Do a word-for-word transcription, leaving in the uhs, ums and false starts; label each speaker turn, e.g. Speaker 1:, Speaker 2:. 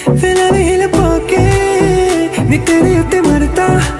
Speaker 1: फिर भी हिल पाके नी तेरे उत्ते मरता